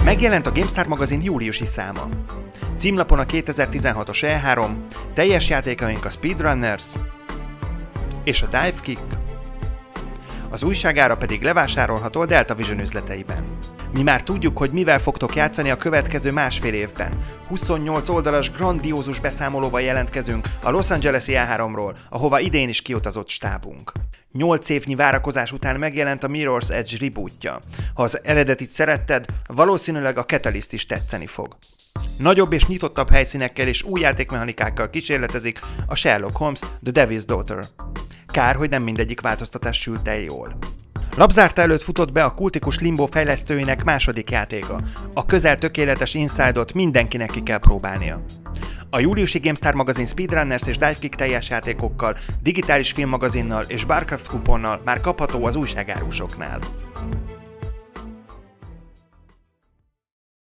Megjelent a GameStar magazin júliusi száma. Címlapon a 2016-os E3, teljes játékaink a Speedrunners és a Divekick, az újságára pedig levásárolható a Delta Vision üzleteiben. Mi már tudjuk, hogy mivel fogtok játszani a következő másfél évben. 28 oldalas grandiózus beszámolóval jelentkezünk a Los Angeles-i E3-ról, ahova idén is kiutazott stábunk. 8 évnyi várakozás után megjelent a Mirror's Edge rebootja. Ha az eredetit szeretted, valószínűleg a Catalyst is tetszeni fog. Nagyobb és nyitottabb helyszínekkel és új játékmechanikákkal kísérletezik a Sherlock Holmes The Devil's Daughter. Kár, hogy nem mindegyik változtatás sült el jól. Lapzárta előtt futott be a kultikus Limbo fejlesztőinek második játéka. A közel tökéletes Inside-ot mindenkinek ki kell próbálnia. A júliusi GameStar magazin Speedrunners és Divekick teljes játékokkal, digitális filmmagazinnal és Barcraft kuponnal már kapható az újságárusoknál.